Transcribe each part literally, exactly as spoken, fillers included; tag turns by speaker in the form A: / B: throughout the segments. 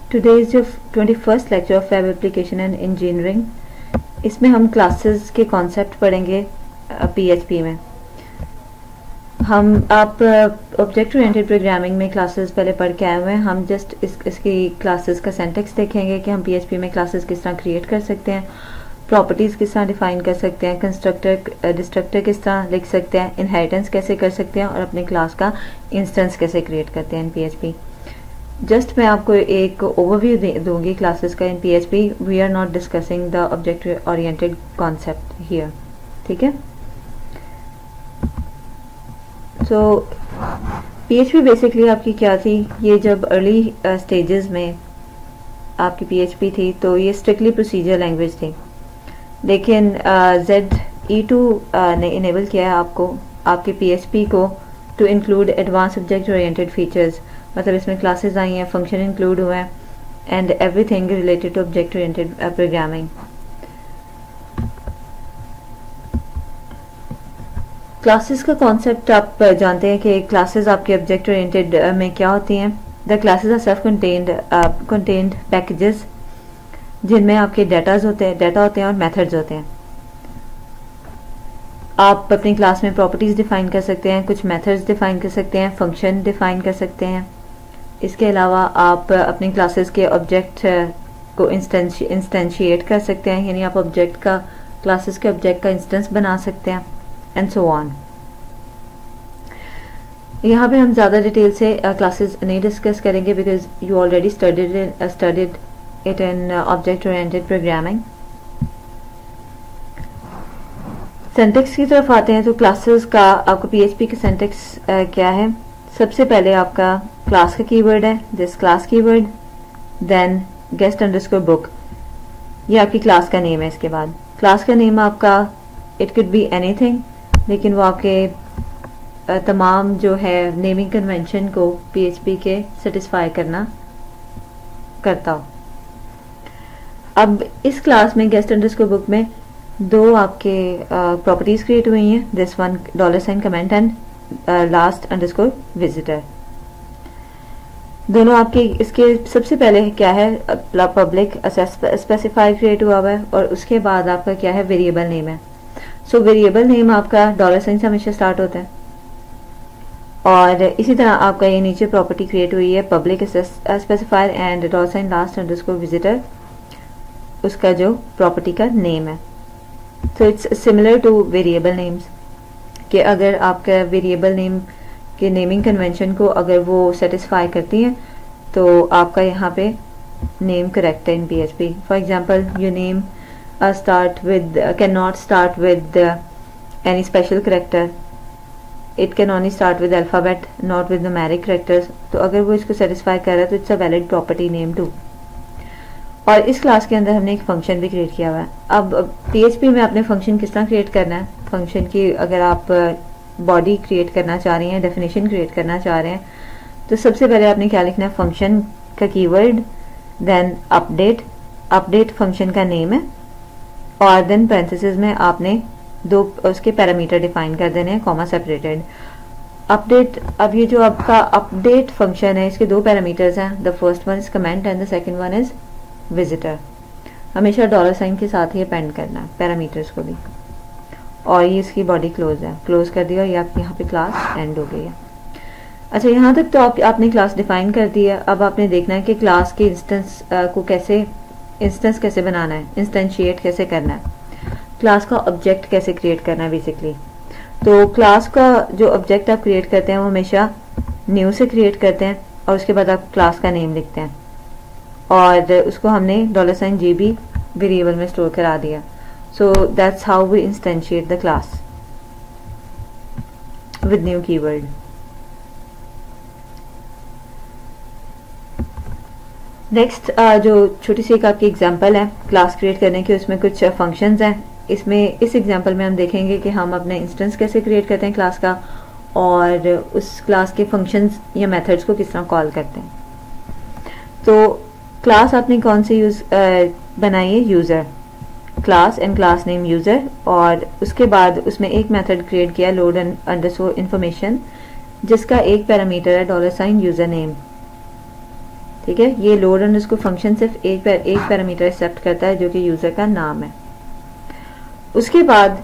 A: Today is your twenty first lecture of web application and engineering. इसमें हम classes के concept पढ़ेंगे PHP में। हम आप ऑब्जेक्ट ओरिएंटेड प्रोग्रामिंग में क्लासेस पहले पढ़ के आए हुए हैं। हम जस्ट इस इसकी क्लासेस का सिंटैक्स देखेंगे कि हम पीएचपी में क्लासेस किस तरह क्रिएट कर सकते हैं, प्रॉपर्टीज़ किस तरह डिफाइन कर सकते हैं, कंस्ट्रक्टर डिस्ट्रक्टर किस तरह लिख सकते हैं, इनहेरिटेंस कैसे कर सकते हैं और अपने क्लास का इंस्टेंस कैसे क्रिएट करते हैं इन पीएचपी। जस्ट मैं आपको एक ओवरव्यू दूंगी क्लासेस का in PHP. We are not discussing the object oriented concept here, ठीक है। सो पीएचपी बेसिकली आपकी क्या थी, ये जब अर्ली स्टेजेस uh, में आपकी पीएचपी थी तो ये स्ट्रिक्टली प्रोसीजर लैंग्वेज थी, लेकिन जेड ई टू ने इनेबल किया है आपको आपके पीएचपी को to include advance object oriented features. मतलब इसमें क्लासेस आई हैं, फंक्शन इंक्लूड हुए हैं and everything related to object oriented programming. Classes का कॉन्सेप्ट आप जानते हैं कि क्लासेस आपके ऑब्जेक्ट ओरिएंटेड में क्या होती हैं। The classes are self contained contained packages जिनमें आपके डाटाज होते हैं डाटा होते हैं और मेथड्स होते हैं। आप अपनी क्लास में प्रॉपर्टीज़ डिफाइन कर सकते हैं, कुछ मेथड्स डिफाइन कर सकते हैं, फंक्शन डिफाइन कर सकते हैं। इसके अलावा आप अपनी क्लासेस के ऑब्जेक्ट को इंस्टेंशिएट कर सकते हैं, यानी आप ऑब्जेक्ट का क्लासेस के ऑब्जेक्ट का इंस्टेंस बना सकते हैं एंड सो ऑन। यहाँ पे हम ज़्यादा डिटेल से क्लासेस नहीं डिस्कस करेंगे because you already studied studied it in object oriented programming. Syntax की तरफ आते हैं तो क्लासेस का आपको पीएचपी का सिंटैक्स क्या है। सबसे पहले आपका क्लास का कीवर्ड है, this class keyword, then guest underscore book, ये आपकी क्लास का नेम है। इसके बाद क्लास का नेम आपका इट कुड बी एनीथिंग, लेकिन वो आपके तमाम जो है नेमिंग कन्वेंशन को पीएचपी के सेटिस्फाई करना करता हो। अब इस क्लास में गेस्ट अंडरस्कोर बुक में दो आपके प्रॉपर्टीज uh, क्रिएट हुई हैं, this one dollar sign comment and last underscore visitor. दोनों आपके इसके सबसे पहले क्या है, पब्लिक स्पेसिफाई क्रिएट हुआ हुआ है और उसके बाद आपका क्या है, वेरिएबल नेम है। सो वेरिएबल नेम आपका डॉलर साइन से हमेशा स्टार्ट होता है और इसी तरह आपका ये नीचे प्रॉपर्टी क्रिएट हुई है public specifier and dollar sign last underscore visitor, उसका जो प्रॉपर्टी का नेम है। So it's similar to variable names कि अगर आपका वेरिएबल नेम के नेमिंग कन्वेंशन को अगर वो सेटिस्फाई करती हैं तो आपका यहाँ पे नेम करेक्ट है in PHP. For example your name start with can not start with any special character, it can only start with alphabet not with numeric characters. तो अगर वो इसको सेटिस्फाई कर रहा है तो it's a valid property name too. और इस क्लास के अंदर हमने एक फंक्शन भी क्रिएट किया हुआ है। अब पीएचपी में आपने फंक्शन किस तरह क्रिएट करना है, फंक्शन की अगर आप बॉडी क्रिएट करना चाह रही हैं, डेफिनेशन क्रिएट करना चाह रहे हैं, तो सबसे पहले आपने क्या लिखना है, फंक्शन का keyword, then update, update function का नेम है और देन पैरेंथेसिस में आपने दो उसके पैरामीटर डिफाइन कर देने हैं, कॉमा सेपरेटेड। अपडेट, अब ये जो आपका अपडेट फंक्शन है इसके दो पैरामीटर्स हैं, the first one is comment and the second one is visitor. हमेशा डॉलर साइन के साथ ही अपेंड करना है पैरामीटर्स को भी। और ये इसकी बॉडी क्लोज है, क्लोज कर दिया, ये आपकी यहाँ पे क्लास एंड हो गई है। अच्छा, यहाँ तक तो आप, आपने क्लास डिफाइन कर दी है। अब आपने देखना है कि क्लास के इंस्टेंस को कैसे इंस्टेंस कैसे बनाना है, इंस्टेंशिएट कैसे करना है, क्लास का ऑब्जेक्ट कैसे क्रिएट करना है बेसिकली। तो क्लास का जो ऑब्जेक्ट आप क्रिएट करते हैं वो हमेशा न्यू से क्रिएट करते हैं और उसके बाद आप क्लास का नेम लिखते हैं और उसको हमने dollar sign G B variable में स्टोर करा दिया। So that's how we instantiate the class with new keyword. Next uh, जो छोटी सी एक आपकी एग्जांपल है क्लास क्रिएट करने की, उसमें कुछ फंक्शंस हैं। इसमें इस एग्जांपल में हम देखेंगे कि हम अपने इंस्टेंस कैसे क्रिएट करते हैं क्लास का और उस क्लास के फंक्शंस या मेथड्स को किस तरह कॉल करते हैं। तो क्लास आपने कौन सी यूज बनाई है, user class and class name user, और उसके बाद उसमें एक मेथड क्रिएट किया लोड अंडरस्कोर इन्फॉर्मेशन जिसका एक पैरामीटर है डॉलर साइन यूज़र नेम। ठीक है, ये लोड अंडरस्कोर फंक्शन सिर्फ एक पैर, एक पैरामीटर एक्सेप्ट करता है जो कि यूजर का नाम है। उसके बाद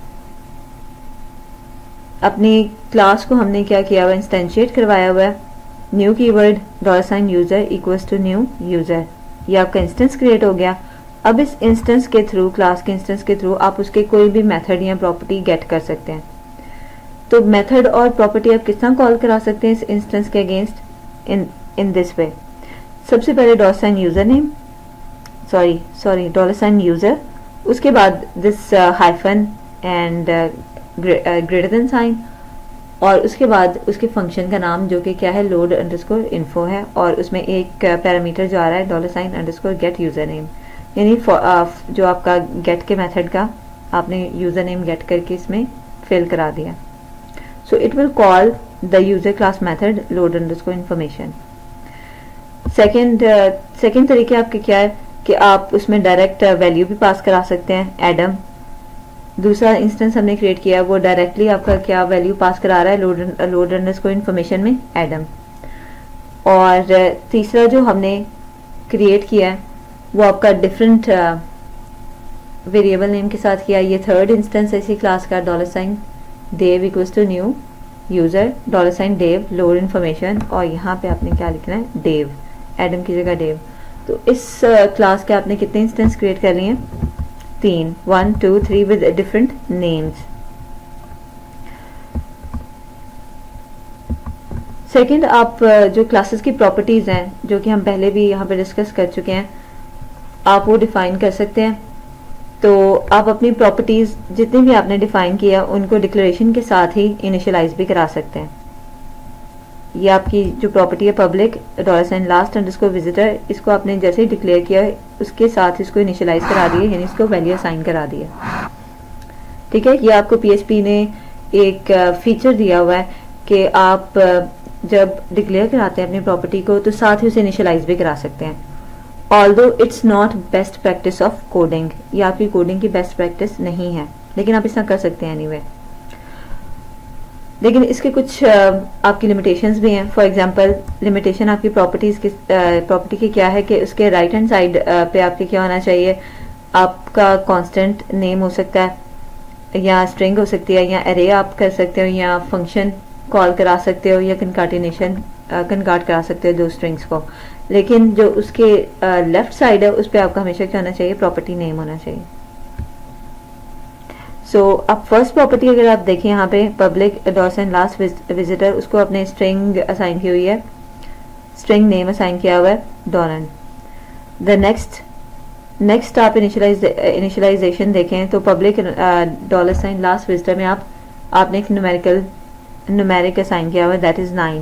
A: अपनी क्लास को हमने क्या किया हुआ, इंस्टेंशिएट करवाया हुआ है। New keyword dollar sign user equals to new user, ये आपका इंस्टेंस क्रिएट हो गया। अब इस इंस्टेंस के थ्रू, क्लास के इंस्टेंस के थ्रू आप उसके कोई भी मेथड या प्रॉपर्टी गेट कर सकते हैं। तो मेथड और प्रॉपर्टी आप किस तरह कॉल करा सकते हैं इस इंस्टेंस के against, in in this way. सबसे पहले dollar sign user name, sorry sorry dollar sign user, उसके बाद this hyphen and greater than sign, और उसके बाद उसके फंक्शन का नाम जो कि क्या है, लोड अंडरस्कोर इन्फो है, और उसमें एक पैरामीटर जो आ रहा है dollar sign underscore get user name, यानी जो आपका गेट के मेथड का आपने यूजर नेम गेट करके इसमें फिल करा दिया। So it will call the user class method load underscore information. Second second तरीके आपके क्या है कि आप उसमें डायरेक्ट वैल्यू भी पास करा सकते हैं, एडम। दूसरा इंस्टेंस हमने क्रिएट किया वो डायरेक्टली आपका क्या वैल्यू पास करा रहा है, लोड लोड अंडरस्कोर इन्फॉर्मेशन में एडम। और तीसरा जो हमने क्रिएट किया है वो आपका डिफरेंट वेरिएबल नेम के साथ किया। ये थर्ड इंस्टेंस है इसी क्लास का, dollar sign dev equals to new user dollar sign dev load information, और यहाँ पे आपने क्या लिखना है, देव, एडम की जगह देव। तो इस क्लास के आपने कितने इंस्टेंस क्रिएट कर लिए हैं, तीन, one two three with different names. Second, आप जो क्लासेस की प्रॉपर्टीज हैं जो कि हम पहले भी यहाँ पे डिस्कस कर चुके हैं, आप वो डिफाइन कर सकते हैं। तो आप अपनी प्रॉपर्टीज जितनी भी आपने डिफाइन किया उनको डिक्लेरेशन के साथ ही इनिशियलाइज भी करा सकते हैं। ये आपकी जो प्रॉपर्टी है public dollar sign last underscore visitor, इसको आपने जैसे ही डिक्लेयर किया उसके साथ इसको इनिशियलाइज करा दिए, यानी इसको वैल्यू असाइन करा दिया। ठीक है, ये आपको पीएचपी ने एक फीचर दिया हुआ है कि आप जब डिक्लेयर कराते हैं अपनी प्रॉपर्टी को तो साथ ही उसे इनिशियलाइज भी करा सकते हैं। Although it's not best practice of coding, ये आपकी कोडिंग की बेस्ट प्रैक्टिस नहीं है, लेकिन आप इतना कर सकते हैं एनीवे। लेकिन इसके कुछ आपकी लिमिटेशंस भी हैं। फॉर एग्जांपल, लिमिटेशन आपकी प्रॉपर्टीज की प्रॉपर्टी की क्या है कि उसके राइट हैंड साइड पे आपके क्या होना चाहिए, आपका कांस्टेंट नेम हो सकता है या स्ट्रिंग हो सकती है या एरे आप कर सकते हो या फंक्शन कॉल करा सकते हो या कनकाटिनेशन कनकाट करा सकते हो दो स्ट्रिंग्स को। लेकिन जो उसके लेफ्ट साइड है उस पर आपका हमेशा क्या होना चाहिए, प्रॉपर्टी नेम होना चाहिए। सो so, अब फर्स्ट प्रॉपर्टी अगर आप देखें यहाँ पे public dollar sign last visitor, उसको अपने स्ट्रिंग असाइन की हुई है, स्ट्रिंग नेम असाइन किया हुआ है डॉलन। द नेक्स्ट नेक्स्ट आप इनिशियलाइज इनिशियलाइजेशन देखें तो public dollar sign last visitor में आप आपने एक न्यूमेरिकल न्यूमेरिक असाइन किया हुआ है, दैट इज नाइन।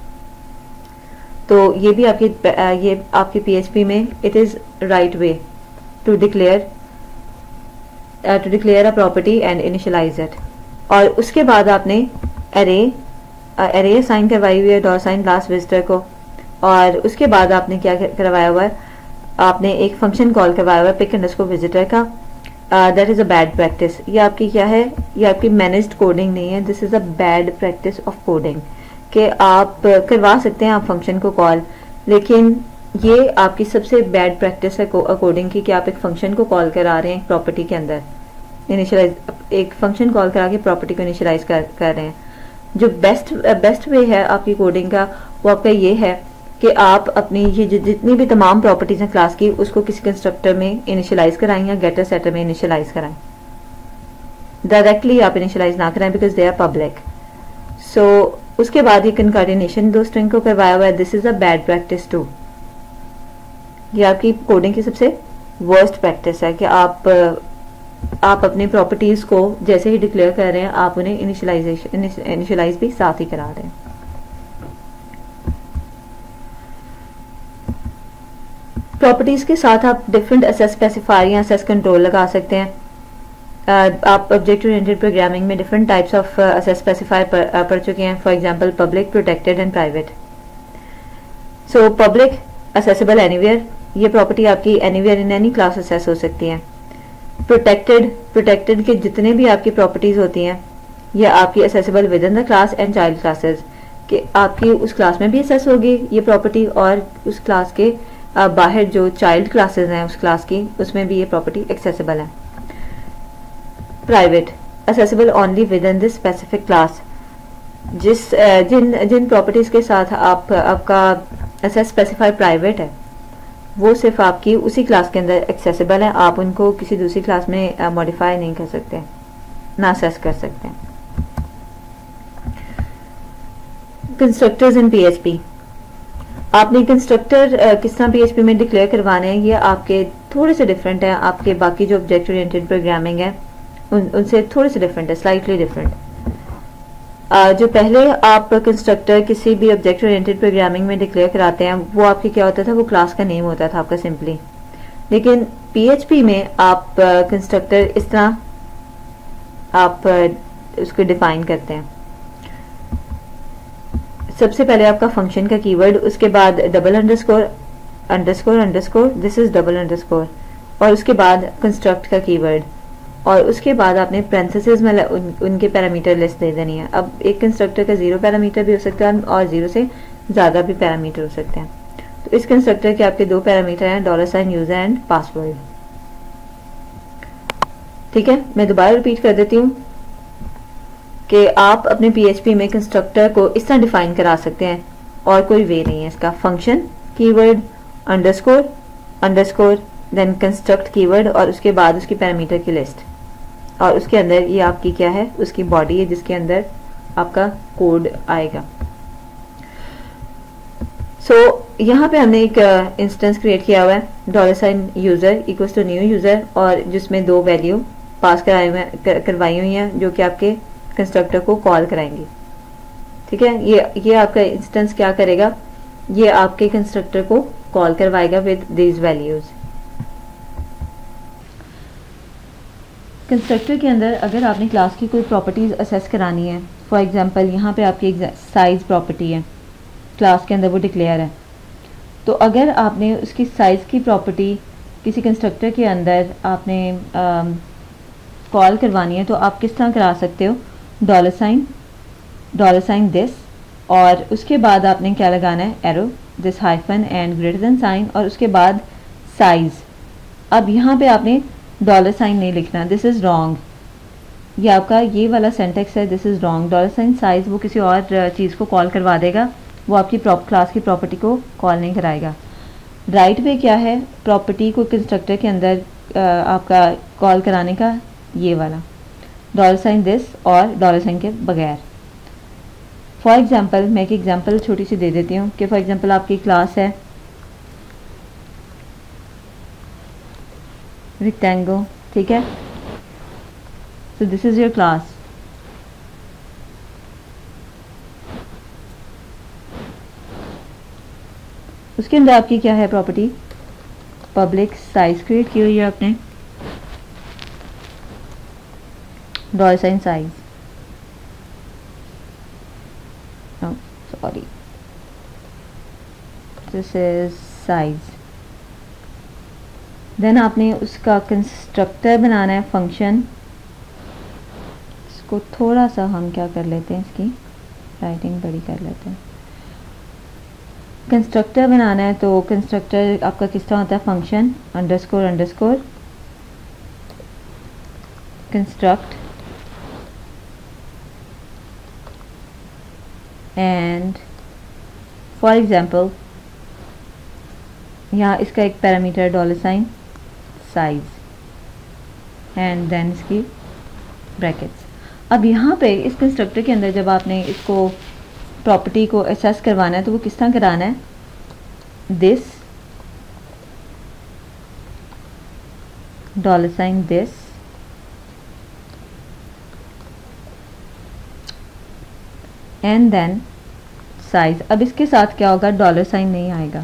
A: तो ये भी आपकी ये आपकी पीएचपी में it is right way to declare to declare a property and initialize it. और उसके बाद आपने एरे एरे असाइन करवाई हुई है डॉलर साइन लास्ट विजिटर को, और उसके बाद आपने क्या करवाया हुआ है, आपने एक फंक्शन कॉल करवाया हुआ है पिक अंडरस्कोर विजिटर का। That is a bad practice. ये आपकी क्या है, ये आपकी मैनेज्ड कोडिंग नहीं है, this is a bad practice of coding कि आप करवा सकते हैं आप फंक्शन को कॉल, लेकिन ये आपकी सबसे बैड प्रैक्टिस है कोडिंग की कि आप एक फंक्शन को कॉल करा रहे हैं प्रॉपर्टी के अंदर, इनिशियलाइज एक फंक्शन कॉल करा के प्रॉपर्टी को इनिशियलाइज कर, कर रहे हैं। जो बेस्ट बेस्ट वे है आपकी कोडिंग का वो आपका ये है कि आप अपनी ये जितनी भी तमाम प्रॉपर्टीज हैं क्लास की उसको किसी कंस्ट्रक्टर में इनिशियलाइज कराएं या गेटर सेटर में इनिशियलाइज कराएं, डायरेक्टली आप इनिशियलाइज ना कराएं because they are public. So उसके बाद ये कनकाटिनेशन दो स्ट्रिंग को करवाया हुआ है, this is a bad practice too. ये आपकी कोडिंग की सबसे वर्स्ट प्रैक्टिस है कि आप आप अपनी प्रॉपर्टीज को जैसे ही डिक्लेयर कर रहे हैं आप उन्हें इनिशियलाइजेशन इनिशियलाइज भी साथ ही करा रहे हैं। प्रॉपर्टीज के साथ आप डिफरेंट एसेस स्पेसिफायर या एसेस कंट्रोल लगा सकते हैं। uh, आप ऑब्जेक्ट ओरिएंटेड प्रोग्रामिंग में different types of access specifier पढ़ चुके हैं, for example public, protected and private. So public accessible anywhere, ये प्रॉपर्टी आपकी anywhere in any class access हो सकती है। प्रोटेक्टेड प्रोटेक्टेड के जितने भी आपकी प्रॉपर्टीज होती हैं ये आपकी accessible within the class and child classes. कि आपकी उस क्लास में भी एक्सेस होगी ये प्रॉपर्टी, और उस क्लास के बाहर जो चाइल्ड क्लासेस हैं उस क्लास की उसमें भी ये प्रॉपर्टी एक्सेसिबल है। Private accessible only within this specific class, जिस जिन जिन प्रॉपर्टीज़ के साथ आप आपका एक्सेस स्पेसिफाई प्राइवेट है वो सिर्फ आपकी उसी क्लास के अंदर एक्सेसिबल है, आप उनको किसी दूसरी क्लास में मॉडिफाई नहीं कर सकते, ना एक्सेस कर सकते। कंस्ट्रक्टर्स इन पीएचपी, आपने कंस्ट्रक्टर किस तरह पीएचपी में डिक्लेयर करवाने हैं ये आपके थोड़े से डिफरेंट है, आपके बाकी जो ऑब्जेक्ट ओरिएंटेड प्रोग्रामिंग है उन उनसे थोड़े से डिफरेंट है, स्लाइटली डिफरेंट। जो पहले आप कंस्ट्रक्टर किसी भी ऑब्जेक्ट ओरिएंटेड प्रोग्रामिंग में डिक्लेयर कराते हैं वो आपके क्या होता था, वो क्लास का नेम होता था आपका सिंपली। लेकिन पीएचपी में आप कंस्ट्रक्टर इस तरह आप उसको डिफाइन करते हैं। सबसे पहले आपका फंक्शन का कीवर्ड, उसके बाद double underscore underscore underscore this is double underscore, और उसके बाद कंस्ट्रक्ट का कीवर्ड, और उसके बाद आपने पैरेंथेसिस में उन, उनके पैरामीटर लिस्ट दे देनी है। अब एक कंस्ट्रक्टर का जीरो पैरामीटर भी हो सकता है और जीरो से ज़्यादा भी पैरामीटर हो सकते हैं। तो इस कंस्ट्रक्टर के आपके दो पैरामीटर हैं, dollar sign user and password. ठीक है, मैं दोबारा रिपीट कर देती हूँ कि आप अपने पीएचपी में कंस्ट्रक्टर को इस तरह डिफाइन करा सकते हैं और कोई वे नहीं है इसका। Function keyword underscore underscore then construct keyword और उसके बाद उसकी पैरामीटर की लिस्ट, और उसके अंदर ये आपकी क्या है, उसकी बॉडी है जिसके अंदर आपका कोड आएगा। सो so, यहाँ पे हमने एक इंस्टेंस क्रिएट किया हुआ है, dollar sign user equals to new user, और जिसमें दो वैल्यू पास कराए हुए कर, करवाई हुई हैं जो कि आपके कंस्ट्रक्टर को कॉल कराएंगी। ठीक है, ये ये आपका इंस्टेंस क्या करेगा, ये आपके कंस्ट्रक्टर को कॉल करवाएगा विद दीज वैल्यूज। कंस्ट्रक्टर के अंदर अगर आपने क्लास की कोई प्रॉपर्टीज़ असेस करानी है, फॉर एग्जांपल यहाँ पे आपकी साइज़ प्रॉपर्टी है क्लास के अंदर, वो डिक्लेयर है, तो अगर आपने उसकी साइज़ की प्रॉपर्टी किसी कंस्ट्रक्टर के अंदर आपने कॉल करवानी है तो आप किस तरह करा सकते हो, dollar sign dollar sign this, और उसके बाद आपने क्या लगाना है, arrow this hyphen and greater than sign, और उसके बाद साइज़। अब यहाँ पे आपने डॉलर साइन नहीं लिखना, दिस इज़ रॉन्ग, ये आपका ये वाला सेंटेक्स है, this is wrong. Dollar sign size वो किसी और चीज़ को कॉल करवा देगा, वो आपकी क्लास की प्रॉपर्टी को कॉल नहीं कराएगा। राइट वे क्या है, प्रॉपर्टी को कंस्ट्रक्टर के अंदर आ, आपका कॉल कराने का, ये वाला डॉलर साइन दिस और डॉलर साइन के बगैर। फॉर एग्जांपल मैं एक एग्जांपल छोटी सी दे देती हूँ कि फॉर एग्जांपल आपकी क्लास है रेक्टेंगल, ठीक है, so this is your class. उसके अंदर आपकी क्या है प्रॉपर्टी, पब्लिक साइज क्रिएट की हुई है आपने, dollar sign size, sorry this is size. Then आपने उसका कंस्ट्रक्टर बनाना है फंक्शन, इसको थोड़ा सा हम क्या कर लेते हैं, इसकी राइटिंग बड़ी कर लेते हैं। कंस्ट्रक्टर बनाना है तो कंस्ट्रक्टर आपका किस तरह होता है, function underscore underscore construct and for example यहाँ इसका एक parameter dollar sign size and then इसकी ब्रैकेट्स। अब यहाँ पे इस कंस्ट्रक्टर के अंदर जब आपने इसको प्रॉपर्टी को एक्सेस करवाना है तो वो किस तरह कराना है, this dollar sign this and then size. अब इसके साथ क्या होगा, डॉलर साइन नहीं आएगा,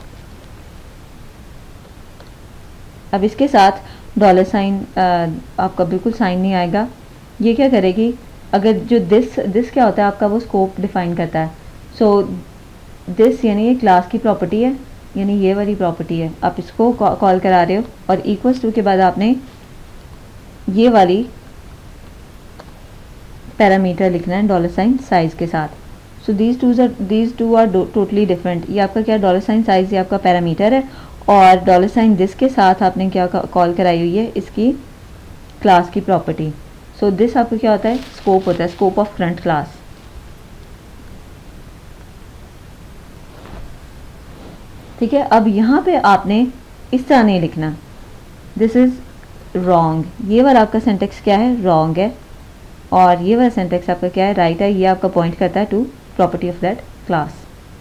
A: अब इसके साथ डॉलर साइन आपका बिल्कुल साइन नहीं आएगा। ये क्या करेगी, अगर जो दिस दिस क्या होता है आपका, वो स्कोप डिफाइन करता है। सो दिस यानी ये क्लास की प्रॉपर्टी है, यानी ये वाली प्रॉपर्टी है, आप इसको कॉल करा रहे हो, और इक्वल्स टू के बाद आपने ये वाली पैरामीटर लिखना है डॉलर साइन साइज के साथ। So these two are these two are totally different. ये आपका क्या डॉलर साइन साइज, ये आपका पैरामीटर है, और डॉलर साइन दिस के साथ आपने क्या कॉल कराई हुई है, इसकी क्लास की प्रॉपर्टी। सो दिस आपका क्या होता है, स्कोप होता है, स्कोप ऑफ करंट क्लास। ठीक है, अब यहाँ पे आपने इस तरह नहीं लिखना, दिस इज रॉन्ग। ये वाला आपका सेंटेक्स क्या है, रॉन्ग है, और ये वाला सेंटेक्स आपका क्या है, राइट है। ये आपका पॉइंट करता है to property of that class.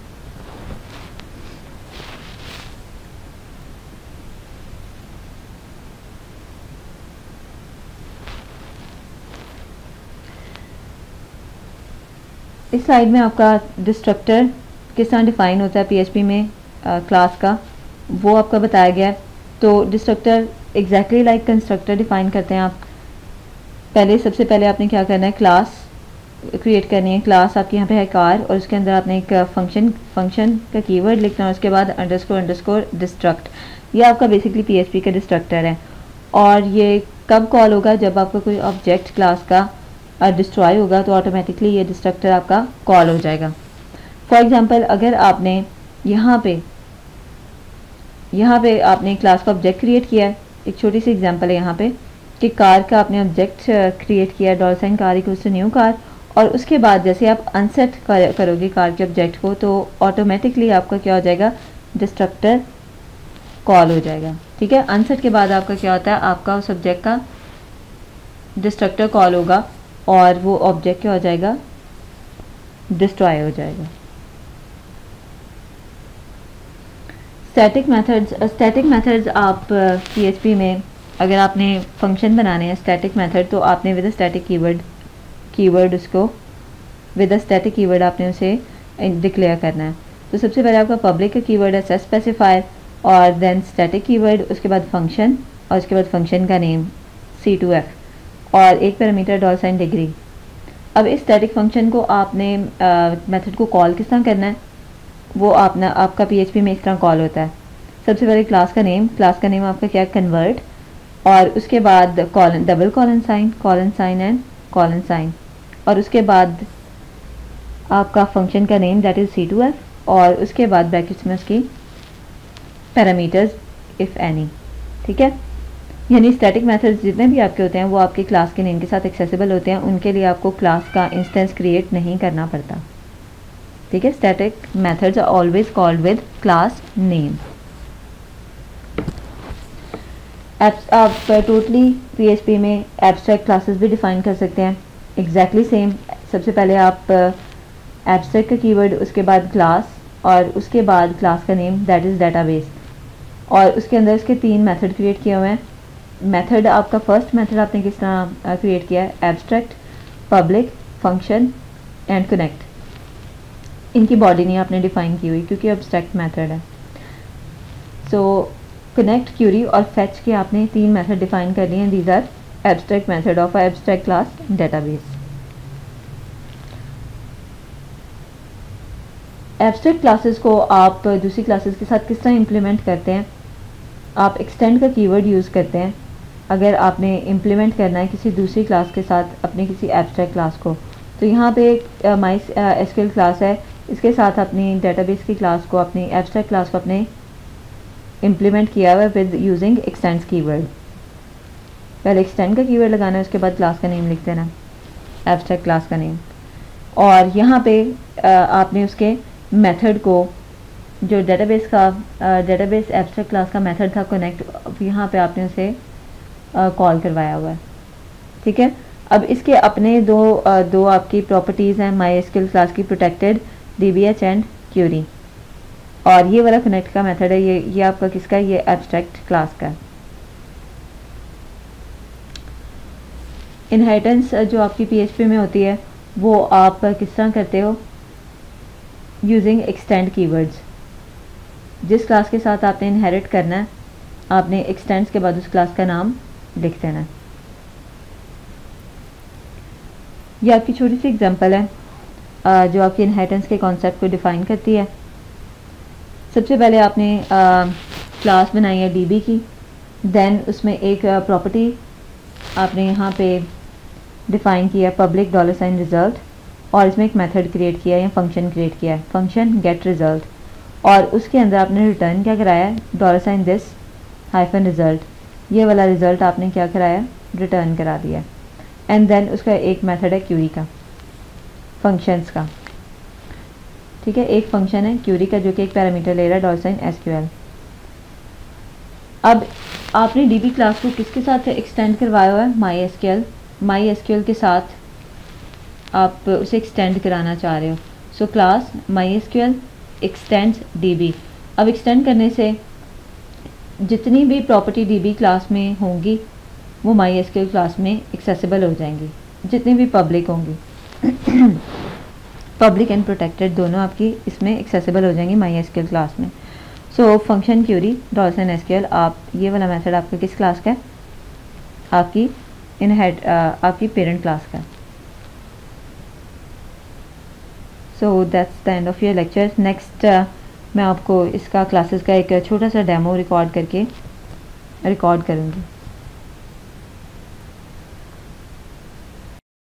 A: इस स्लाइड में आपका डिस्ट्रक्टर किस तरह डिफाइन होता है पीएचपी में क्लास का, वो आपका बताया गया है। तो destructor exactly like constructor define करते हैं आप। पहले सबसे पहले आपने क्या करना है, क्लास क्रिएट करनी है। क्लास आपके यहाँ पे है कार, और उसके अंदर आपने एक फंक्शन फंक्शन का कीवर्ड लिखना है, उसके बाद अंडरस्कोर अंडरस्कोर डिस्ट्रक्ट। ये आपका बेसिकली पीएचपी का डिस्ट्रक्टर है। और ये कब कॉल होगा, जब आपका कोई ऑब्जेक्ट क्लास का डिस्ट्रॉय होगा तो ऑटोमेटिकली ये डिस्ट्रक्टर आपका कॉल हो जाएगा। फॉर एग्जांपल, अगर आपने यहाँ पे यहाँ पे आपने क्लास का ऑब्जेक्ट क्रिएट किया है, एक छोटी सी एग्जांपल है यहाँ पे कि कार का आपने ऑब्जेक्ट क्रिएट किया, dollar sign car equals to new car, और उसके बाद जैसे आप अनसेट कर, करोगे कार के ऑब्जेक्ट को, तो ऑटोमेटिकली आपका क्या हो जाएगा, डिस्ट्रक्टर कॉल हो जाएगा। ठीक है, अनसेट के बाद आपका क्या होता है, आपका उस ऑब्जेक्ट का डिस्ट्रक्टर कॉल होगा, और वो ऑब्जेक्ट क्या हो जाएगा, डिस्ट्रॉय हो जाएगा। स्टैटिक मेथड्स, स्टैटिक मेथड्स आप पीएचपी में अगर आपने फंक्शन बनाने हैं स्टैटिक मेथड, तो आपने विद स्टैटिक कीवर्ड कीवर्ड उसको विद अ स्टैटिक कीवर्ड आपने उसे डिक्लेयर करना है। तो सबसे पहले आपका पब्लिक का कीवर्ड है सेट स्पेसिफायर, और देन स्टैटिक कीवर्ड, उसके बाद फंक्शन, और उसके बाद फंक्शन का नेम सी टू एफ, और एक पैरामीटर डॉलर साइन डिग्री। अब इस स्टैटिक फंक्शन को आपने मेथड को कॉल किस तरह करना है, वो आपने आपका पीएचपी में इस तरह कॉल होता है। सबसे पहले क्लास का नेम, क्लास का नेम आपका क्या, कन्वर्ट, और उसके बाद colon, double colon sign, colon sign and colon sign, और उसके बाद आपका फंक्शन का name that is C to F, और उसके बाद ब्रैकेट्स में उसकी पैरामीटर्स इफ़ एनी। ठीक है, यानी स्टैटिक मेथड्स जितने भी आपके होते हैं वो आपके क्लास के नेम के साथ एक्सेसिबल होते हैं, उनके लिए आपको क्लास का इंस्टेंस क्रिएट नहीं करना पड़ता। ठीक है, static methods are always called with class name. आप टोटली पीएचपी में एब्स्ट्रैक्ट क्लासेस भी डिफाइन कर सकते हैं, एग्जैक्टली सेम। सबसे पहले आप एब्स्ट्रैक्ट का कीवर्ड, उसके बाद क्लास, और उसके बाद क्लास का नेम दैट इज़ डेटाबेस, और उसके अंदर इसके तीन मेथड क्रिएट किए हुए हैं। मेथड आपका फर्स्ट मेथड आपने किस तरह क्रिएट किया है, abstract, public, function and connect. इनकी बॉडी नहीं आपने डिफाइन की हुई क्योंकि एब्स्ट्रैक्ट मेथड है। सो कनेक्ट, क्यूरी और फेच के आपने तीन मेथड डिफाइन कर लिए हैं। These are abstract method of abstract class database. Abstract classes को आप दूसरी क्लासेस के साथ किस तरह इम्प्लीमेंट करते हैं, आप एक्सटेंड का कीवर्ड यूज़ करते हैं। अगर आपने इम्प्लीमेंट करना है किसी दूसरी क्लास के साथ अपने किसी एब्स्ट्रैक्ट क्लास को, तो यहाँ पे एक माई एसक्यूएल क्लास है, इसके साथ अपनी डेटाबेस की क्लास को, अपनी एब्स्ट्रैक्ट क्लास को अपने इम्प्लीमेंट किया हुआ है विद यूजिंग एक्सटेंड्स कीवर्ड। पहले एक्सटेंड का कीवर्ड लगाना है, उसके बाद क्लास का नेम लिख देना, एब्स्ट्रैक्ट क्लास का नेम, और यहाँ पे आपने उसके मेथड को, जो डेटाबेस का डेटाबेस एब्स्ट्रैक्ट क्लास का मेथड था कनेक्ट, यहाँ पे आपने उसे कॉल करवाया हुआ है। ठीक है, अब इसके अपने दो uh, दो आपकी प्रॉपर्टीज़ हैं माई एसक्यूएल क्लास की, प्रोटेक्टेड, डीबीएच एंड क्यूरी, और ये वाला कनेक्ट का मेथड है, ये ये आपका किसका है, ये एब्स्ट्रैक्ट क्लास का है। इनहेरिटेंस जो आपकी पीएचपी में होती है वो आप किस तरह करते हो, यूजिंग एक्सटेंड कीवर्ड्स। जिस क्लास के साथ आपने इनहेरिट करना है आपने एक्सटेंड्स के बाद उस क्लास का नाम लिख देना है। ये आपकी छोटी सी एग्जांपल है जो आपकी इनहेरिटेंस के कॉन्सेप्ट को डिफाइन करती है। सबसे पहले आपने क्लास बनाई है डीबी की, देन उसमें एक प्रॉपर्टी आपने यहाँ पे डिफाइन किया पब्लिक डॉलर साइन रिजल्ट, और इसमें एक मेथड क्रिएट किया है या फंक्शन क्रिएट किया है, फंक्शन गेट रिजल्ट, और उसके अंदर आपने रिटर्न क्या कराया है, dollar sign this hyphen result, ये वाला रिजल्ट आपने क्या कराया, रिटर्न करा दिया। एंड देन उसका एक मेथड है क्यूरी का, फंक्शंस का, ठीक है, एक फंक्शन है क्यूरी का जो कि एक पैरामीटर ले रहा है डॉलर साइन एसक्यूएल। अब आपने डीबी क्लास को किसके साथ एक्सटेंड करवाया हुआ है, माई एसक्यूएल, माई एसक्यूएल के साथ आप उसे एक्सटेंड कराना चाह रहे हो। So class MySQL extends DB. अब एक्सटेंड करने से जितनी भी प्रॉपर्टी डीबी क्लास में होंगी वो माई एसक्यूएल क्लास में एक्सेसिबल हो जाएंगी, जितनी भी पब्लिक होंगी पब्लिक एंड प्रोटेक्टेड दोनों आपकी इसमें एक्सेसिबल हो जाएंगी माई एसक्यूएल क्लास में। So function query dollar sign SQL, आप ये वाला मेथड आपका किस क्लास का है, आपकी इन हेड आपकी पेरेंट क्लास का। So that's the end of your lecture. Next मैं आपको इसका क्लासेस का एक छोटा सा डेमो रिकॉर्ड करके रिकॉर्ड करूँगी।